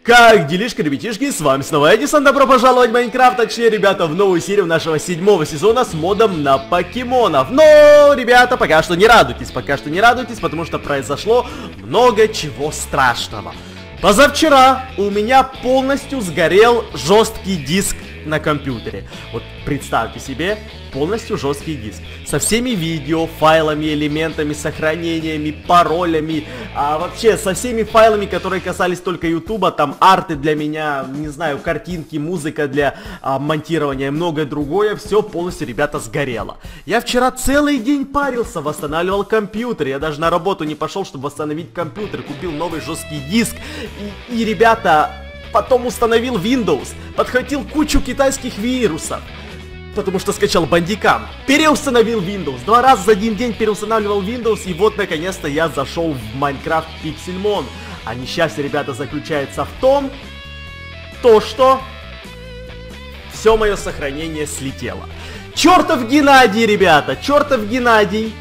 Как делишки, ребятишки, с вами снова Эдисон, добро пожаловать в Майнкрафт, точнее, ребята, в новую серию нашего 7-го сезона с модом на покемонов. Но, ребята, пока что не радуйтесь, потому что произошло много чего страшного. Позавчера у меня полностью сгорел жесткий диск на компьютере. Вот представьте себе, полностью жесткий диск. Со всеми видео, файлами, элементами, сохранениями, паролями. Вообще, со всеми файлами, которые касались только ютуба. Там арты для меня, не знаю, картинки, музыка для монтирования и многое другое. Все полностью, ребята, сгорело. Я вчера целый день парился, восстанавливал компьютер. Я даже на работу не пошел, чтобы восстановить компьютер. Купил новый жесткий диск. И ребята... Потом установил Windows, подхватил кучу китайских вирусов, потому что скачал Bandicam. Переустановил Windows, 2 раза за один день переустанавливал Windows, и вот наконец-то я зашел в Minecraft Pixelmon. А несчастье, ребята, заключается в том, что все мое сохранение слетело. Чертов Геннадий, ребята, чертов Геннадий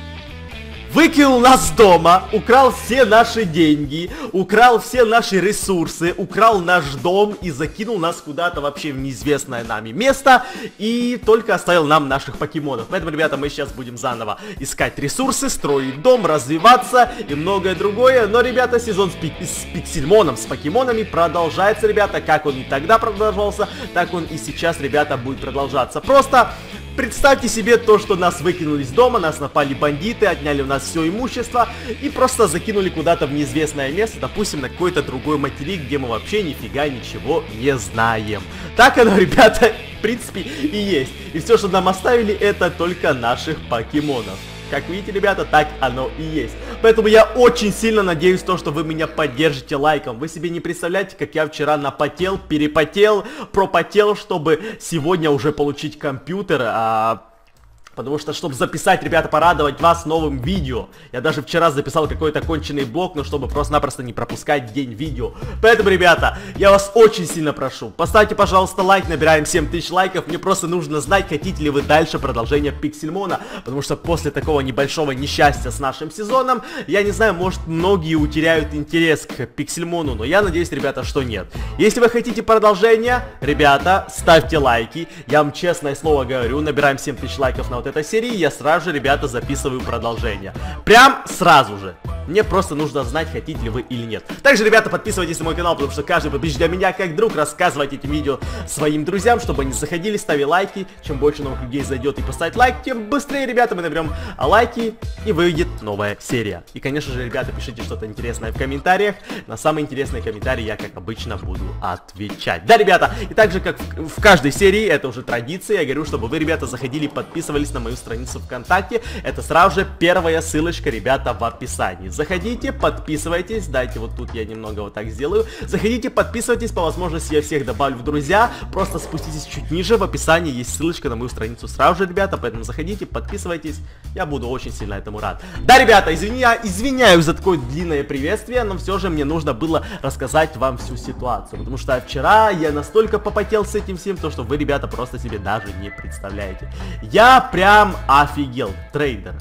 выкинул нас с дома, украл все наши деньги, украл все наши ресурсы, украл наш дом и закинул нас куда-то вообще в неизвестное нами место и только оставил нам наших покемонов. Поэтому, ребята, мы сейчас будем заново искать ресурсы, строить дом, развиваться и многое другое. Но, ребята, сезон с Пиксельмоном, с покемонами продолжается, ребята. Как он и тогда продолжался, так он и сейчас, ребята, будет продолжаться. Просто... представьте себе то, что нас выкинули из дома, нас напали бандиты, отняли у нас все имущество и просто закинули куда-то в неизвестное место, допустим, на какой-то другой материк, где мы вообще нифига ничего не знаем. Так оно, ребята, в принципе, и есть. И все, что нам оставили, это только наших покемонов. Как видите, ребята, так оно и есть. Поэтому я очень сильно надеюсь, что вы меня поддержите лайком. Вы себе не представляете, как я вчера напотел, перепотел, пропотел, чтобы сегодня уже получить компьютер. Потому что, чтобы записать, ребята, порадовать вас новым видео. Я даже вчера записал какой-то конченый блог, но чтобы просто-напросто не пропускать день видео. Поэтому, ребята, я вас очень сильно прошу, поставьте, пожалуйста, лайк, набираем 7000 лайков. Мне просто нужно знать, хотите ли вы дальше продолжение Пиксельмона. Потому что после такого небольшого несчастья с нашим сезоном, я не знаю, может, многие утеряют интерес к Пиксельмону. Но я надеюсь, ребята, что нет. Если вы хотите продолжение, ребята, ставьте лайки. Я вам честное слово говорю, набираем 7000 лайков на вот этой серии, я сразу же, ребята, записываю продолжение. Прям сразу же. Мне просто нужно знать, хотите ли вы или нет. Также, ребята, подписывайтесь на мой канал, потому что каждый подписчик для меня как друг. Рассказывайте этим видео своим друзьям, чтобы они заходили, ставили лайки. Чем больше новых людей зайдет и поставить лайк, тем быстрее, ребята, мы наберем лайки и выйдет новая серия. И, конечно же, ребята, пишите что-то интересное в комментариях. На самые интересные комментарии я, как обычно, буду отвечать. Да, ребята, и также, как в каждой серии, это уже традиция, я говорю, чтобы вы, ребята, заходили, подписывались на мою страницу ВКонтакте. Это сразу же первая ссылочка, ребята, в описании. Заходите, подписывайтесь, дайте вот тут я немного вот так сделаю. Заходите, подписывайтесь, по возможности я всех добавлю в друзья. Просто спуститесь чуть ниже, в описании есть ссылочка на мою страницу сразу же, ребята. Поэтому заходите, подписывайтесь, я буду очень сильно этому рад. Да, ребята, извиняюсь за такое длинное приветствие, но все же мне нужно было рассказать вам всю ситуацию. Потому что вчера я настолько попотел с этим всем, то что вы, ребята, просто себе даже не представляете. Я прям офигел, трейдер.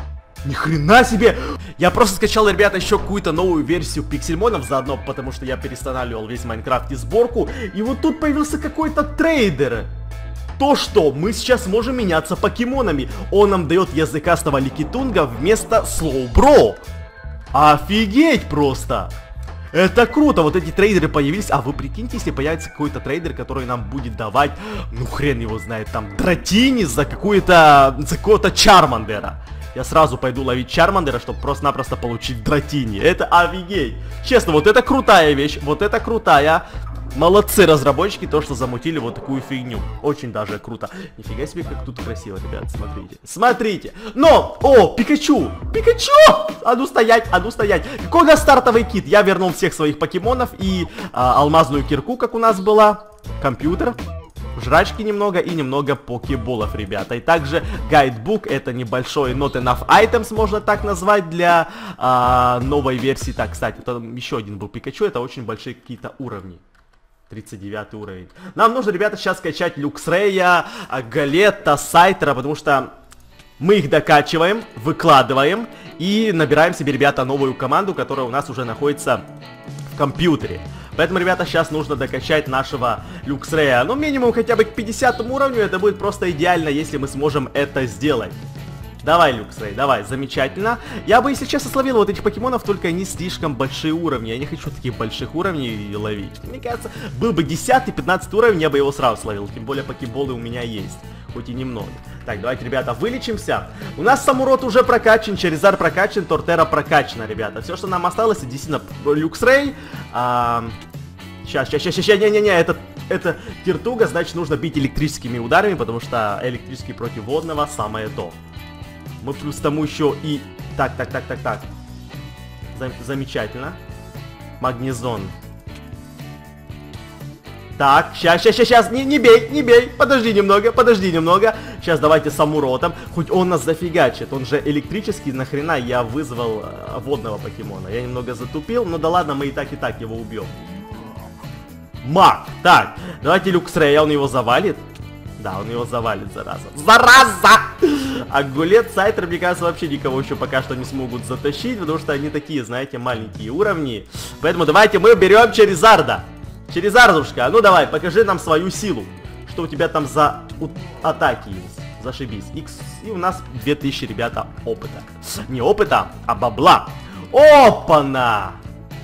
Ни хрена себе! Я просто скачал, ребята, еще какую-то новую версию Пиксельмонов заодно, потому что я перестанавливал весь Майнкрафт и сборку. И вот тут появился какой-то трейдер. То, что мы сейчас можем меняться покемонами. Он нам дает языкастого Ликитунга вместо Слоубро. Офигеть просто! Это круто, вот эти трейдеры появились. А вы прикиньте, если появится какой-то трейдер, который нам будет давать, ну хрен его знает, там, Дратини за какого-то Чармандера. Я сразу пойду ловить Чармандера, чтобы просто-напросто получить Дратини. Это офигеть. Честно, вот это крутая вещь, вот это крутая. Молодцы разработчики, то, что замутили вот такую фигню. Очень даже круто. Нифига себе, как тут красиво, ребят, смотрите. Смотрите. Но, Пикачу! Пикачу! А ну стоять, а ну стоять. Какой у нас стартовый кит? Я вернул всех своих покемонов и алмазную кирку, как у нас была. Компьютер. Жрачки немного и немного покеболов, ребята. И также гайдбук, это небольшой not enough items, можно так назвать, для новой версии. Так, кстати, там еще один был Пикачу, это очень большие какие-то уровни. 39 уровень. Нам нужно, ребята, сейчас скачать Люксрея, Галетта, Сайтера, потому что мы их докачиваем, выкладываем и набираем себе, ребята, новую команду, которая у нас уже находится в компьютере. Поэтому, ребята, сейчас нужно докачать нашего Люксрея. Ну, минимум хотя бы к 50 уровню. Это будет просто идеально, если мы сможем это сделать. Давай, Люксрей, давай, замечательно. Я бы, если честно, словил вот этих покемонов, только они слишком большие уровни. Я не хочу таких больших уровней ловить. Мне кажется, был бы 10-15 уровень, я бы его сразу словил. Тем более покеболы у меня есть, хоть и немного. Так, давайте, ребята, вылечимся. У нас Самурот уже прокачан, Charizard прокачан, Тортера прокачана, ребята. Все, что нам осталось, это действительно Люксрей. Сейчас, не-не-не, это Тиртуга, значит, нужно бить электрическими ударами, потому что электрический против водного самое то. Мы плюс тому еще и... Так. Замечательно. Магнезон. Так, сейчас. Не бей. Подожди немного. Сейчас давайте Самуротом. Хоть он нас зафигачит. Он же электрический, нахрена я вызвал водного покемона. Я немного затупил, но да ладно, мы и так его убьем. Маг. Так, давайте Люксрея, он его завалит. Да, он его завалит, зараза! А Гулет, Сайтер, мне кажется, вообще никого еще пока что не смогут затащить, потому что они такие, знаете, маленькие уровни. Поэтому давайте мы берем Черезарда. Черезардушка, ну давай, покажи нам свою силу. Что у тебя там за атаки есть? Зашибись. И у нас 2000, ребята, опыта. Не опыта, а бабла. Опана!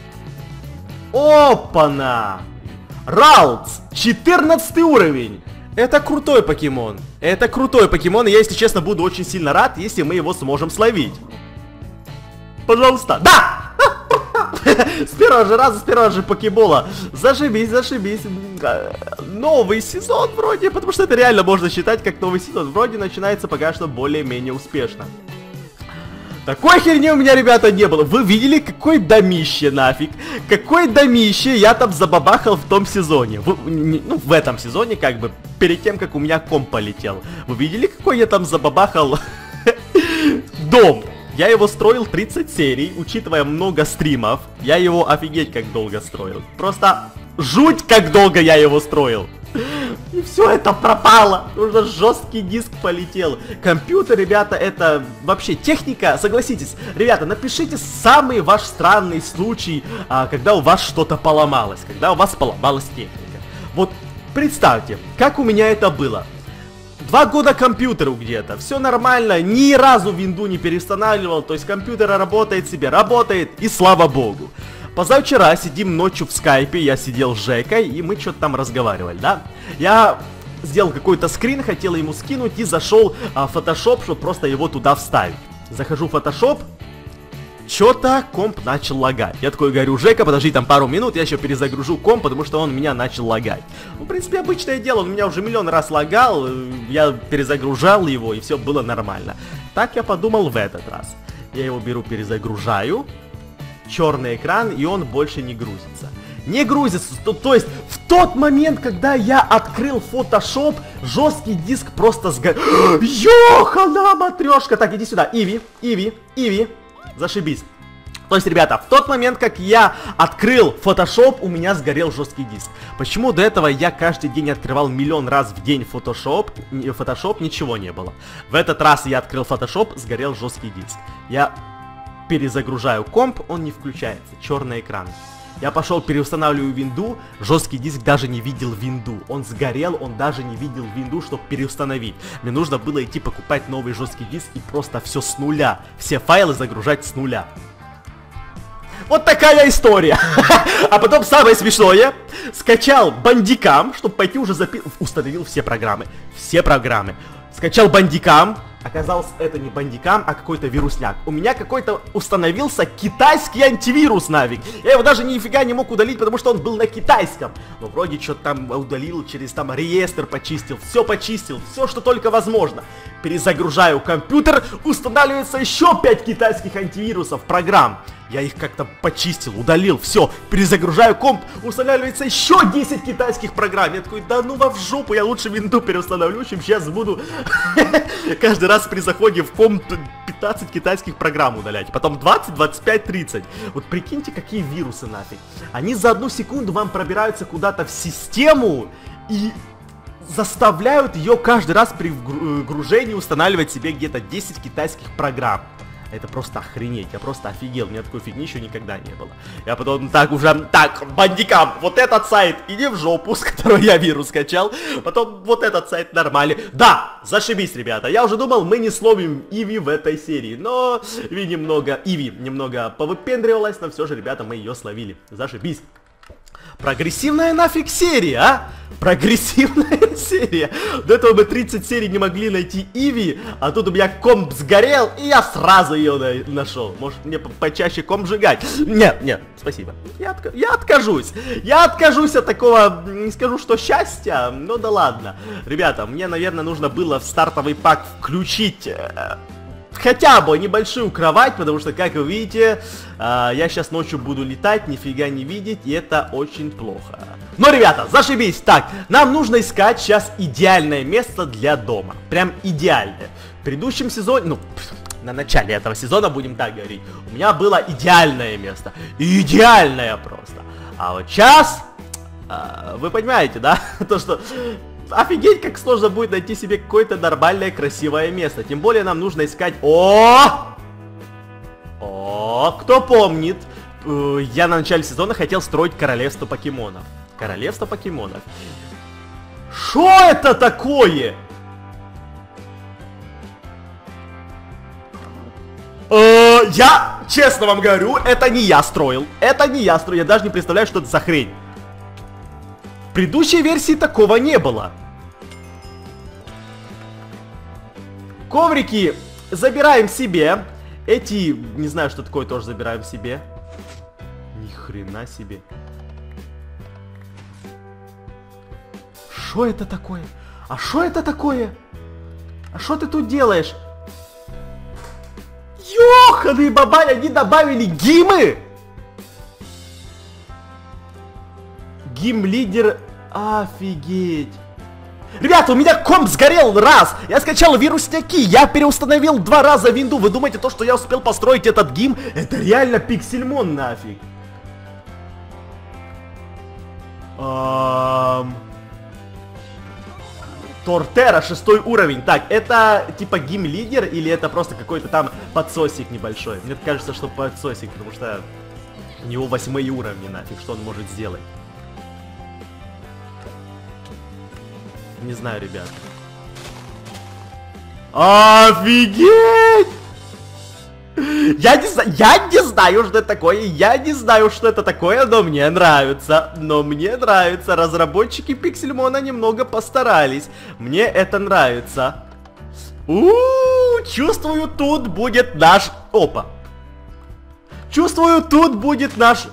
Ралдс, 14 уровень. Это крутой покемон. И я, если честно, буду очень сильно рад, если мы его сможем словить. Пожалуйста. Да! С первого же раза, с первого же покебола. Зашибись. Новый сезон вроде, потому что это реально можно считать как новый сезон. Вроде начинается пока что более-менее успешно. Такой херни у меня, ребята, не было. Вы видели, какой домище нафиг? Какой домище я там забабахал в том сезоне? В этом сезоне, как бы, перед тем, как у меня комп полетел. Вы видели, какой я там забабахал дом? Я его строил 30 серий, учитывая много стримов. Я его офигеть как долго строил. Просто жуть, как долго я его строил. И все это пропало. Нужно жесткий диск полетел. Компьютер, ребята, это вообще техника. Согласитесь, ребята, напишите самый ваш странный случай, когда у вас что-то поломалось. Когда у вас поломалась техника. Вот представьте, как у меня это было. 2 года компьютеру где-то, все нормально, ни разу винду не переустанавливал, то есть компьютер работает себе, и слава богу. Позавчера сидим ночью в скайпе, я сидел с Жекой, и мы что-то там разговаривали, да? Я сделал какой-то скрин, хотел ему скинуть, и зашел в Photoshop, чтобы просто его туда вставить. Захожу в Photoshop, что-то комп начал лагать. Я такой говорю: Жека, подожди там пару минут, я еще перезагружу комп, потому что он меня начал лагать. Ну, в принципе, обычное дело, он меня уже миллион раз лагал, я перезагружал его, и все было нормально. Так я подумал в этот раз. Я его беру, перезагружаю. Черный экран, и он больше не грузится. Не грузится, то есть в тот момент, когда я открыл Photoshop, жесткий диск просто сгорел. Ёхана матрешка. Так, иди сюда, Иви, зашибись. То есть, ребята, в тот момент, как я открыл Photoshop, у меня сгорел жесткий диск. Почему до этого я каждый день открывал миллион раз в день Photoshop, ничего не было. В этот раз я открыл Photoshop, сгорел жесткий диск. Я перезагружаю комп, он не включается, черный экран. Я пошел, переустанавливаю винду, жесткий диск даже не видел винду. Он сгорел, он даже не видел винду, чтобы переустановить. Мне нужно было идти покупать новый жесткий диск и просто все с нуля. Все файлы загружать с нуля. Вот такая история. А потом самое смешное, скачал Бандикам, чтобы пойти уже установил все программы. Скачал Бандикам. Оказалось, это не Бандикам, а какой-то вирусняк. У меня какой-то установился китайский антивирус нафиг. Я его даже нифига не мог удалить, потому что он был на китайском. Но вроде что-то там удалил, через там реестр почистил, все, что только возможно. Перезагружаю компьютер, устанавливается еще 5 китайских антивирусов программ. Я их как-то почистил, удалил, все, перезагружаю комп, устанавливается еще 10 китайских программ. Я такой: да ну во в жопу, я лучше винду переустановлю, чем сейчас буду каждый раз при заходе в комп 15 китайских программ удалять. Потом 20, 25, 30. Вот прикиньте, какие вирусы нафиг. Они за 1 секунду вам пробираются куда-то в систему и заставляют ее каждый раз при вгружении устанавливать себе где-то 10 китайских программ. Это просто охренеть, я просто офигел, у меня такой фигни еще никогда не было. Я потом так уже, так, бандикам, вот этот сайт, иди в жопу, с которого я вирус скачал. Потом вот этот сайт нормальный. Да, зашибись, ребята, я уже думал, мы не словим Иви в этой серии. Но Иви немного повыпендривалась, но все же, ребята, мы ее словили. Зашибись. Прогрессивная нафиг серия, а? Прогрессивная серия. До этого мы 30 серий не могли найти Иви, а тут у меня комп сгорел, и я сразу ее нашел. Может мне почаще комп сжигать? Нет, спасибо. Я откажусь. Я откажусь от такого, не скажу, что счастья, но да ладно. Ребята, мне, наверное, нужно было в стартовый пак включить... хотя бы небольшую кровать, потому что, как вы видите, я сейчас ночью буду летать, нифига не видеть, и это очень плохо. Но, ребята, зашибись. Так, нам нужно искать сейчас идеальное место для дома. Прям идеальное. В предыдущем сезоне, ну, на начале этого сезона, будем так говорить, у меня было идеальное место. Идеальное просто. А вот сейчас, вы понимаете, да, то, что... Офигеть, как сложно будет найти себе какое-то нормальное, красивое место. Тем более нам нужно искать... О, кто помнит, я на начале сезона хотел строить королевство покемонов. Королевство покемонов. Что это такое? Я, честно вам говорю, это не я строил. Это не я строил. Я даже не представляю, что это за хрень. В предыдущей версии такого не было. Коврики забираем себе. Эти, не знаю, что такое, тоже забираем себе. Ни хрена себе. Что это такое? А что это такое? А что ты тут делаешь? Ёханый бабай, они добавили гимы! Гим-лидер... Офигеть. Ребята, у меня комп сгорел раз. Я скачал вирусняки. Я переустановил 2 раза винду. Вы думаете, то, что я успел построить этот гим, это реально пиксельмон нафиг? Тортера, 6 уровень. Так, это типа гим-лидер или это просто какой-то там подсосик небольшой? Мне кажется, что подсосик, потому что у него 8 уровни нафиг. Что он может сделать? Не знаю, ребят. Офигеть! Я не знаю, что это такое. Я не знаю, что это такое, но мне нравится. Но мне нравится. Разработчики Пиксельмона немного постарались. Мне это нравится. Чувствую, тут будет наш... Опа. Чувствую, тут будет наш...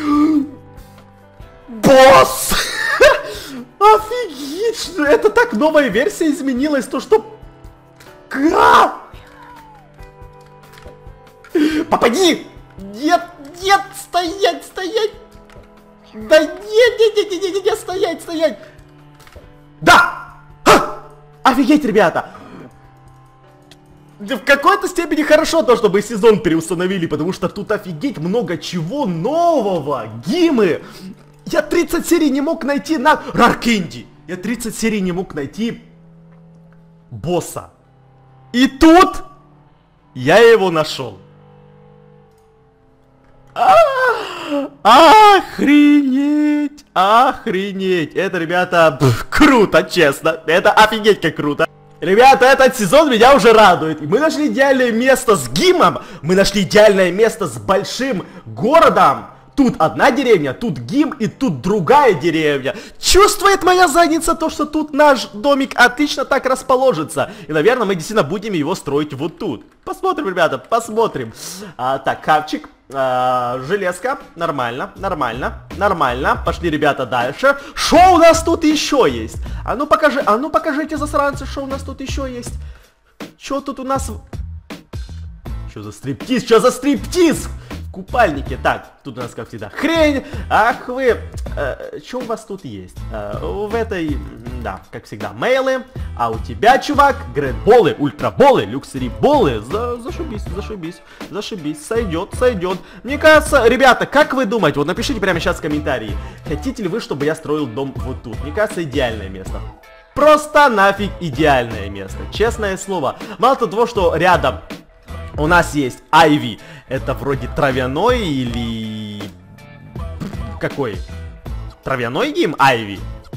Босс! Офигеть, что это так новая версия изменилась, то что... Попади! Нет, стоять! Да нет, стоять! Да! Офигеть, ребята! В какой-то степени хорошо то, чтобы сезон переустановили, потому что тут офигеть много чего нового! Гимы! Я 30 серий не мог найти на... Раркенди! Я 30 серий не мог найти... босса. И тут... я его нашел. Охренеть! Охренеть! Это, ребята, круто, честно. Это офигеть как круто. Ребята, этот сезон меня уже радует. Мы нашли идеальное место с гимом. Мы нашли идеальное место с большим городом. Тут одна деревня, тут гим и тут другая деревня. Чувствует моя задница то, что тут наш домик отлично так расположится. И, наверное, мы действительно будем его строить вот тут. Посмотрим, ребята, посмотрим. Так, хавчик, железка, нормально. Пошли, ребята, дальше. Что у нас тут еще есть? А ну покажите, засранцы, что у нас тут еще есть. Что тут у нас... Что за стриптиз? Купальники. Так, тут у нас, как всегда, хрень. Ах вы. Что у вас тут есть? В этой, да, как всегда, мейлы. А у тебя, чувак, грэдболы, ультраболы, люксери-болы. Зашибись. Сойдет. Мне кажется, ребята, как вы думаете? Вот напишите прямо сейчас в комментарии. Хотите ли вы, чтобы я строил дом вот тут? Мне кажется, идеальное место. Просто нафиг идеальное место. Честное слово. Мало того, что рядом У нас есть Айви. Это вроде травяной или... Какой? Травяной гейм Айви?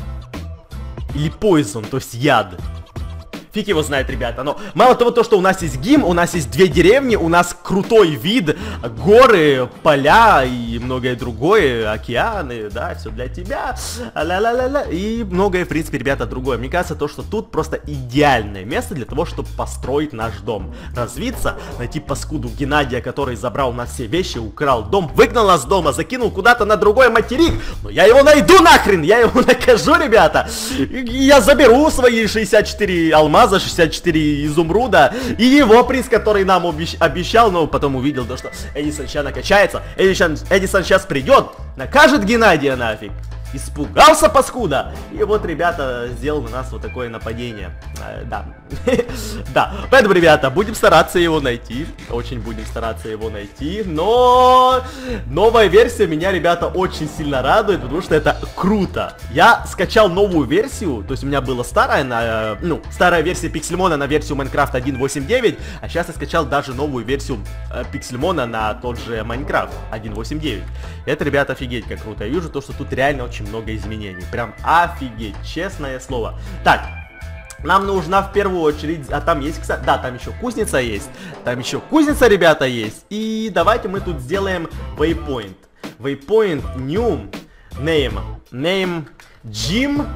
Или Poison, то есть яд? Фиг его знает, ребята, но мало того, то, что у нас есть гим, у нас есть две деревни, у нас крутой вид, горы, поля и многое другое, океаны, да, все для тебя, ла-ла-ла-ла, и многое, в принципе, ребята, другое. Мне кажется, то, что тут просто идеальное место для того, чтобы построить наш дом, развиться, найти паскуду Геннадия, который забрал у нас все вещи, украл дом, выгнал нас с дома, закинул куда-то на другой материк, но я его найду нахрен, я его накажу, ребята, я заберу свои 64 алмаза, за 64 изумруда и его приз, который нам обещал, но потом увидел то, что Эдисон сейчас накачается, Эдисон сейчас придет, накажет Геннадия нафиг. Испугался паскуда. И вот, ребята, сделал на нас вот такое нападение. Да. Да. Поэтому, ребята, будем стараться его найти. Очень будем стараться его найти. Но новая версия меня, ребята, очень сильно радует, потому что это круто. Я скачал новую версию. То есть у меня была старая, старая версия Пиксельмона на версию Minecraft 1.8.9. А сейчас я скачал даже новую версию Пиксельмона на тот же Minecraft 1.8.9. Это, ребята, офигеть как круто. Я вижу то, что тут реально очень много изменений. Прям офигеть, честное слово. Так, нам нужна в первую очередь... А там есть, кстати... Да, там еще кузница есть. Там еще кузница, ребята, есть. И давайте мы тут сделаем waypoint. Waypoint new name. Name gym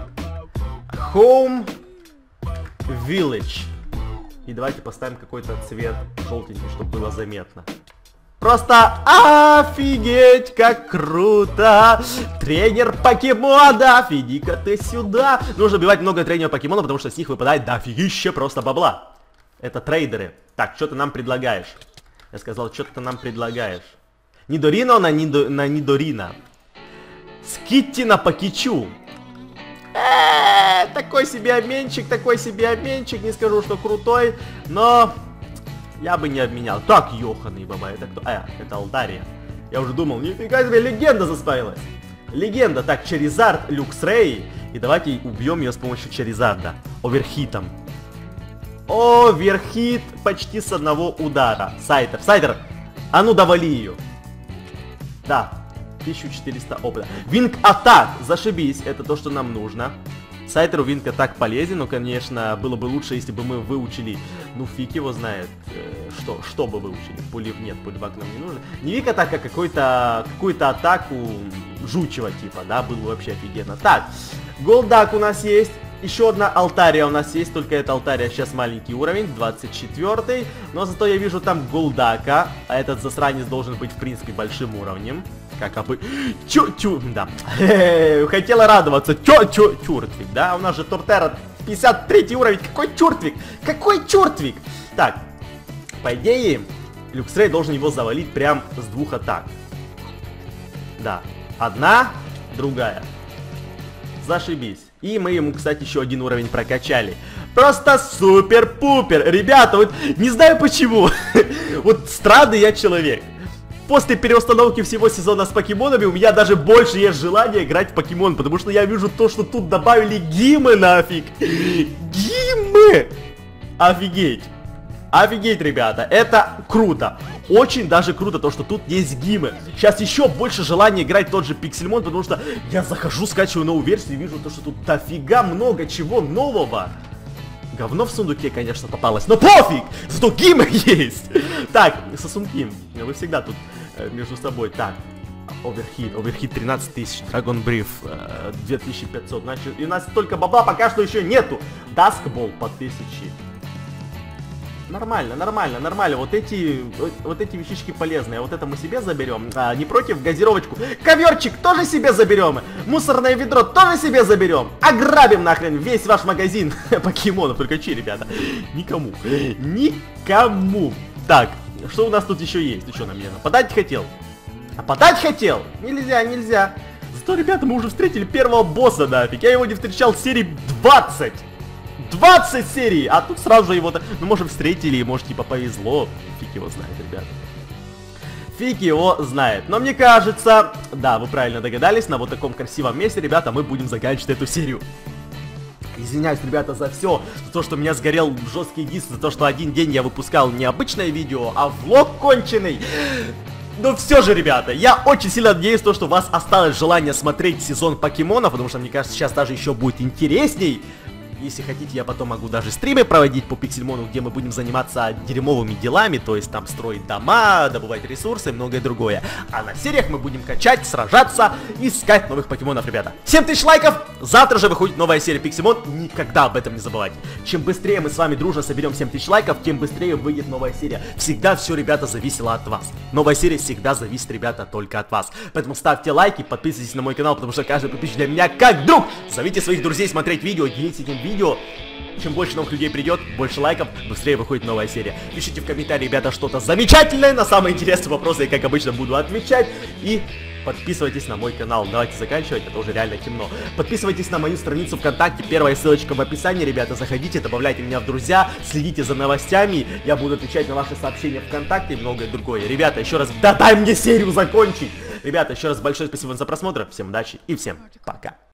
home village. И давайте поставим какой-то цвет желтенький, чтобы было заметно. Просто офигеть, как круто! Тренер покемона, иди-ка ты сюда! Нужно убивать много тренеров покемона, потому что с них выпадает дофигища просто бабла. Это трейдеры. Так, что ты нам предлагаешь? Я сказал, что ты нам предлагаешь. Нидорино на Нидорина. Скитти на Покичу. Такой себе обменчик, не скажу, что крутой, но... Я бы не обменял. Так, ёханый баба, это кто? Это Алдария. Я уже думал, нифига себе, легенда заспавилась. Легенда. Так, Черизард, Люксрей. И давайте убьем ее с помощью Черизарда. Оверхитом. Оверхит почти с одного удара. Сайдер, а ну довали ее. Да, 1400 опыта. Винг атак, зашибись, это то, что нам нужно. Сайтеру Винка так полезен, но, конечно, было бы лучше, если бы мы выучили, ну, фиг его знает, что бы выучили. Пулевак нам не нужен. Не Вик атака, какую-то атаку жучего типа, да, было вообще офигенно. Так, Голдак у нас есть, еще одна Алтария у нас есть, только эта Алтария сейчас маленький уровень, 24-й, но зато я вижу там Голдака, а этот засранец должен быть, в принципе, большим уровнем. Как бы... Да. Хотела радоваться. Чуртвик, да? У нас же Тортера 53 уровень. Какой Чуртвик? Какой Чуртвик? Так. По идее, Люксрей должен его завалить прям с двух атак. Да. Одна, другая. Зашибись. И мы ему, кстати, еще один уровень прокачали. Просто супер-пупер. Ребята, вот не знаю почему. Вот странный я человек. После переустановки всего сезона с покемонами у меня даже больше есть желание играть в покемон, потому что я вижу то, что тут добавили гимы нафиг. Гимы! Офигеть. Офигеть, ребята, это круто. Очень даже круто то, что тут есть гимы. Сейчас еще больше желания играть в тот же Пиксельмон, потому что я захожу, скачиваю новую версию и вижу то, что тут дофига много чего нового. Говно в сундуке, конечно, попалось, но пофиг! Зато гимы есть! Так, сосунки, вы всегда тут между собой. Так, Оверхит 13 тысяч, Драгон Бриф 2500, значит, и у нас столько бабла пока что еще нету. Даскбол по 1000. Нормально. Вот эти вещички полезные. А вот это мы себе заберем. Не против, газировочку. Коверчик тоже себе заберем. Мусорное ведро тоже себе заберем. Ограбим нахрен весь ваш магазин покемонов. Только че, ребята? Никому. Так, что у нас тут еще есть? Ты что, на меня нападать хотел? Нападать хотел? Нельзя. Зато, ребята, мы уже встретили первого босса, нафиг. Я его не встречал в серии 20. 20 серий! А тут сразу же его... Ну, может, встретили, может, типа, повезло. Фиг его знает, ребята. Фиг его знает. Но мне кажется... Да, вы правильно догадались, на вот таком красивом месте, ребята, мы будем заканчивать эту серию. Извиняюсь, ребята, за все, за то, что у меня сгорел жесткий диск, за то, что один день я выпускал не обычное видео, а влог конченый. Но все же, ребята, я очень сильно надеюсь, что у вас осталось желание смотреть сезон покемонов, потому что, мне кажется, сейчас даже еще будет интересней. Если хотите, я потом могу даже стримы проводить по Пиксельмону, где мы будем заниматься дерьмовыми делами, то есть там строить дома, добывать ресурсы и многое другое. А на сериях мы будем качать, сражаться, искать новых покемонов, ребята. 7000 лайков! Завтра же выходит новая серия Пиксельмон, никогда об этом не забывайте. Чем быстрее мы с вами дружно соберем 7000 лайков, тем быстрее выйдет новая серия. Всегда все, ребята, зависело от вас. Новая серия всегда зависит, ребята, только от вас. Поэтому ставьте лайки, подписывайтесь на мой канал, потому что каждый подписчик для меня как друг. Зовите своих друзей смотреть видео, делитесь этим видео. Чем больше новых людей придет, больше лайков, быстрее выходит новая серия. Пишите в комментарии, ребята, что-то замечательное. На самые интересные вопросы я, как обычно, буду отвечать. И подписывайтесь на мой канал. Давайте заканчивать, это уже реально темно. Подписывайтесь на мою страницу ВКонтакте, первая ссылочка в описании, ребята. Заходите, добавляйте меня в друзья, следите за новостями. Я буду отвечать на ваши сообщения ВКонтакте и многое другое. Ребята, еще раз, да дай мне серию закончить. Ребята, еще раз большое спасибо за просмотр. Всем удачи и всем пока.